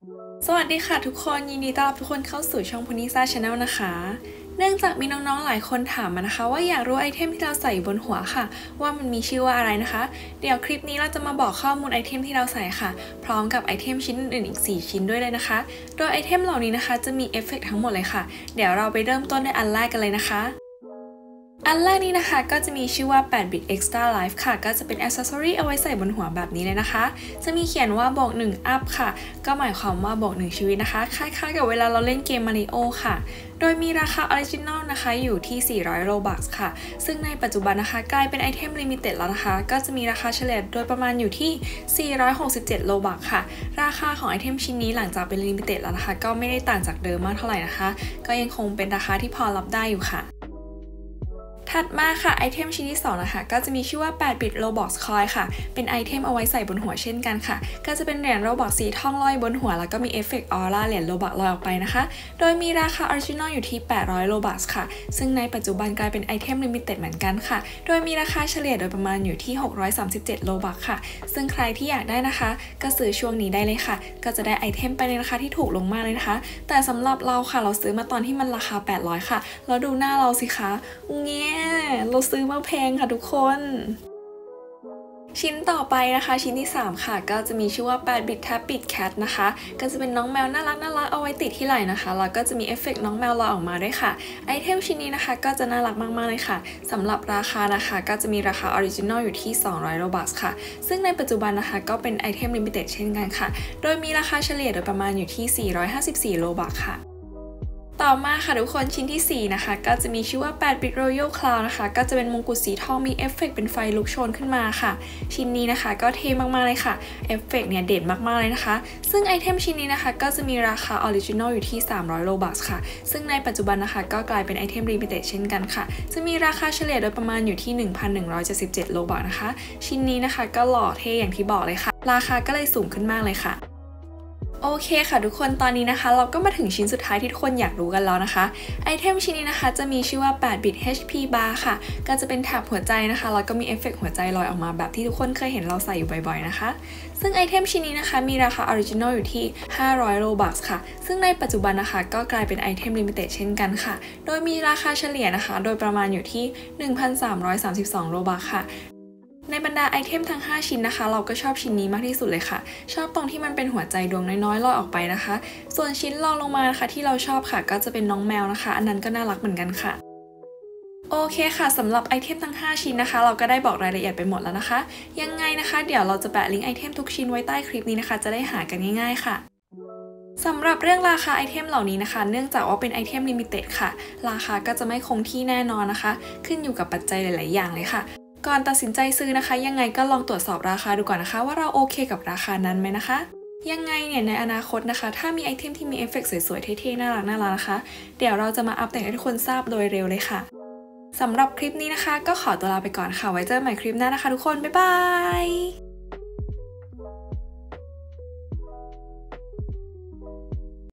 สวัสดีค่ะทุกคนยินดีต้อนรับทุกคนเข้าสู่ช่อง Ponyza Channel นะคะ เนื่องจากมีน้องๆหลายคนถามมานะคะว่าอยากรู้ไอเทมที่เราใส่อยู่บนหัวค่ะว่ามันมีชื่อว่าอะไรนะคะเดี๋ยวคลิปนี้เราจะมาบอกข้อมูลไอเทมที่เราใส่ค่ะพร้อมกับไอเทมชิ้นอื่นๆอีก4ชิ้นด้วยเลยนะคะโดยไอเทมเหล่านี้นะคะจะมีเอฟเฟกต์ทั้งหมดเลยค่ะเดี๋ยวเราไปเริ่มต้นด้วยอันแรกกันเลยนะคะอันแรกนี้นะคะก็จะมีชื่อว่า8 bit extra life ค่ะก็จะเป็น accessory เอาไว้ใส่บนหัวแบบนี้เลยนะคะจะมีเขียนว่าบวก1 up ค่ะก็หมายความว่าบวก1ชีวิตนะคะคล้ายๆกับเวลาเราเล่นเกม Mario ค่ะโดยมีราคาออริจินอลนะคะอยู่ที่400 Robux ค่ะซึ่งในปัจจุบันนะคะกลายเป็นไอเทมลิมิเต็ดแล้วนะคะก็จะมีราคาเฉลี่ยโดยประมาณอยู่ที่467 Robux ค่ะราคาของไอเทมชิ้นนี้หลังจากเป็นลิมิเต็ดแล้วนะคะก็ไม่ได้ต่างจากเดิมมากเท่าไหร่นะคะก็ยังคงเป็นราคาที่พอรับได้อยู่ค่ะถัดมาค่ะไอเทมชิ้นที่2นะคะก็จะมีชื่อว่า8 bit Robux Coin ค่ะเป็นไอเทมเอาไว้ใส่บนหัวเช่นกันค่ะก็จะเป็นเหรียญ Robux สีทองลอยบนหัวแล้วก็มีเอฟเฟกต์ออร่าเหรียญ Robux ลอยออกไปนะคะโดยมีราคาออริจินอลอยู่ที่800 Robux ค่ะซึ่งในปัจจุบันกลายเป็นไอเทมลิมิเต็ดเหมือนกันค่ะโดยมีราคาเฉลี่ยโดยประมาณอยู่ที่637 Robux ค่ะซึ่งใครที่อยากได้นะคะก็ซื้อช่วงนี้ได้เลยค่ะก็จะได้ไอเทมไปในราคาที่ถูกลงมากเลยนะคะแต่สำหรับเราค่ะเราซื้อมาตอนที่มันราคา800ค่ะแล้วดูหน้าเราสิคะเงี้ยเราซื้อมาแพงค่ะทุกคนชิ้นต่อไปนะคะชิ้นที่3ค่ะก็จะมีชื่อว่า8 bit tap bit cat นะคะก็จะเป็นน้องแมวน่ารักเอาไว้ติดที่ไหล่นะคะแล้วก็จะมีเอฟเฟกต์น้องแมวลอยออกมาด้วยค่ะไอเทมชิ้นนี้นะคะก็จะน่ารักมากๆเลยค่ะสำหรับราคานะคะก็จะมีราคาออริจินอลอยู่ที่200 Robux ค่ะซึ่งในปัจจุบันนะคะก็เป็นไอเทมลิมิเต็ดเช่นกันค่ะโดยมีราคาเฉลี่ยโดยประมาณอยู่ที่454 Robux ค่ะต่อมาค่ะทุกคนชิ้นที่4นะคะก็จะมีชื่อว่า8 bit royal cloud นะคะก็จะเป็นมงกุฎสีทองมีเอฟเฟกต์เป็นไฟลุกโชนขึ้นมาค่ะชิ้นนี้นะคะก็เท่มากๆเลยค่ะเอฟเฟกต์เนี่ยเด่นมากๆเลยนะคะซึ่งไอเทมชิ้นนี้นะคะก็จะมีราคาออริจินอลอยู่ที่300 Robux ค่ะซึ่งในปัจจุบันนะคะก็กลายเป็นไอเทมลิมิเต็ดเช่นกันค่ะจะมีราคาเฉลี่ยโดยประมาณอยู่ที่1,177 Robux นะคะชิ้นนี้นะคะก็หล่อเท่อย่างที่บอกเลยค่ะราคาก็เลยสูงขึ้นมากเลยค่ะโอเคค่ะทุกคนตอนนี้นะคะเราก็มาถึงชิ้นสุดท้ายที่ทุกคนอยากรู้กันแล้วนะคะไอเทมชิ้นนี้นะคะจะมีชื่อว่า8 bit HP bar ค่ะก็จะเป็นแถบหัวใจนะคะแล้วก็มีเอฟเฟกต์หัวใจลอยออกมาแบบที่ทุกคนเคยเห็นเราใส่อยู่บ่อยๆนะคะซึ่งไอเทมชิ้นนี้นะคะมีราคาออริจินอลอยู่ที่500 Robux ค่ะซึ่งในปัจจุบันนะคะก็กลายเป็นไอเทมลิมิเต็ดเช่นกันค่ะโดยมีราคาเฉลี่ยนะคะโดยประมาณอยู่ที่ 1,332 Robux ค่ะในบรรดาไอเทมทั้ง5ชิ้นนะคะเราก็ชอบชิ้นนี้มากที่สุดเลยค่ะชอบตรงที่มันเป็นหัวใจดวงน้อยๆลอยออกไปนะคะส่วนชิ้นรองลงมานะคะที่เราชอบค่ะก็จะเป็นน้องแมวนะคะอันนั้นก็น่ารักเหมือนกันค่ะโอเคค่ะสำหรับไอเทมทั้ง5ชิ้นนะคะเราก็ได้บอกรายละเอียดไปหมดแล้วนะคะยังไงนะคะเดี๋ยวเราจะแปะลิงก์ไอเทมทุกชิ้นไว้ใต้คลิปนี้นะคะจะได้หากันง่ายๆค่ะสำหรับเรื่องราคาไอเทมเหล่านี้นะคะเนื่องจากว่าเป็นไอเทมลิมิเต็ดค่ะราคาก็จะไม่คงที่แน่นอนนะคะขึ้นอยู่กับปัจจัยหลายๆอย่างเลยค่ะก่อนตัดสินใจซื้อนะคะยังไงก็ลองตรวจสอบราคาดูก่อนนะคะว่าเราโอเคกับราคานั้นไหมนะคะยังไงเนี่ยในอนาคตนะคะถ้ามีไอเทมที่มีเอฟเฟกต์สวยๆเท่ๆน่ารักนะคะเดี๋ยวเราจะมาอัปเดตให้ทุกคนทราบโดยเร็วเลยค่ะสำหรับคลิปนี้นะคะก็ขอตัวลาไปก่อนค่ะไว้เจอกันใหม่คลิปหน้านะคะทุกคนบ๊ายบาย